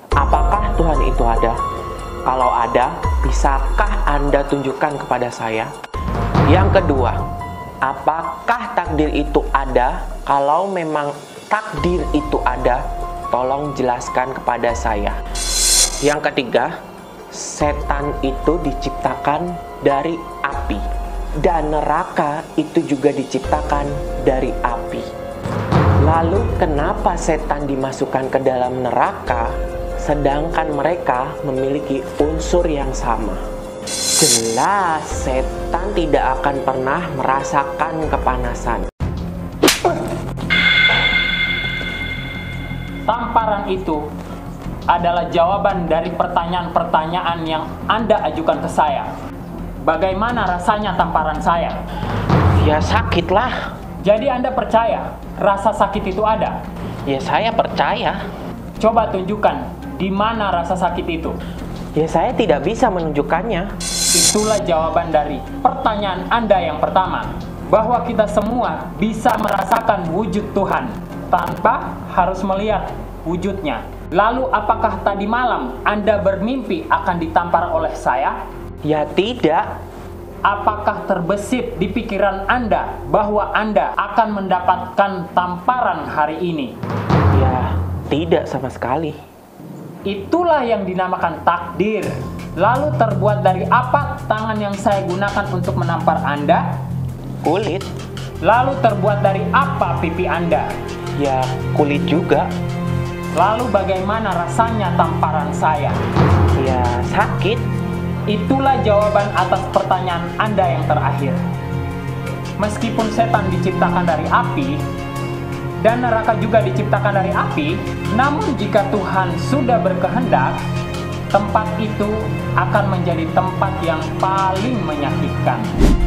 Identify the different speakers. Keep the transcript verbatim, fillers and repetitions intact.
Speaker 1: Apakah Tuhan itu ada? Kalau ada, bisakah Anda tunjukkan kepada saya? Yang kedua, apakah takdir itu ada? Kalau memang takdir itu ada, tolong jelaskan kepada saya. Yang ketiga, setan itu diciptakan dari api, dan neraka itu juga diciptakan dari api. Lalu kenapa setan dimasukkan ke dalam neraka, sedangkan mereka memiliki unsur yang sama? Jelas setan tidak akan pernah merasakan kepanasan.
Speaker 2: Tamparan itu adalah jawaban dari pertanyaan-pertanyaan yang Anda ajukan ke saya. Bagaimana rasanya tamparan saya?
Speaker 1: Ya sakitlah.
Speaker 2: Jadi Anda percaya rasa sakit itu ada?
Speaker 1: Ya saya percaya.
Speaker 2: Coba tunjukkan di mana rasa sakit itu.
Speaker 1: Ya saya tidak bisa menunjukkannya.
Speaker 2: Itulah jawaban dari pertanyaan Anda yang pertama, bahwa kita semua bisa merasakan wujud Tuhan tanpa harus melihat wujudnya. Lalu apakah tadi malam Anda bermimpi akan ditampar oleh saya?
Speaker 1: Ya tidak.
Speaker 2: Apakah terbesit di pikiran Anda bahwa Anda akan mendapatkan tamparan hari ini?
Speaker 1: Ya tidak sama sekali.
Speaker 2: Itulah yang dinamakan takdir. Lalu terbuat dari apa tangan yang saya gunakan untuk menampar Anda?
Speaker 1: Kulit.
Speaker 2: Lalu terbuat dari apa pipi Anda?
Speaker 1: Ya kulit juga.
Speaker 2: Lalu bagaimana rasanya tamparan saya?
Speaker 1: Ya sakit.
Speaker 2: Itulah jawaban atas pertanyaan Anda yang terakhir. Meskipun setan diciptakan dari api dan neraka juga diciptakan dari api, namun jika Tuhan sudah berkehendak, tempat itu akan menjadi tempat yang paling menyakitkan.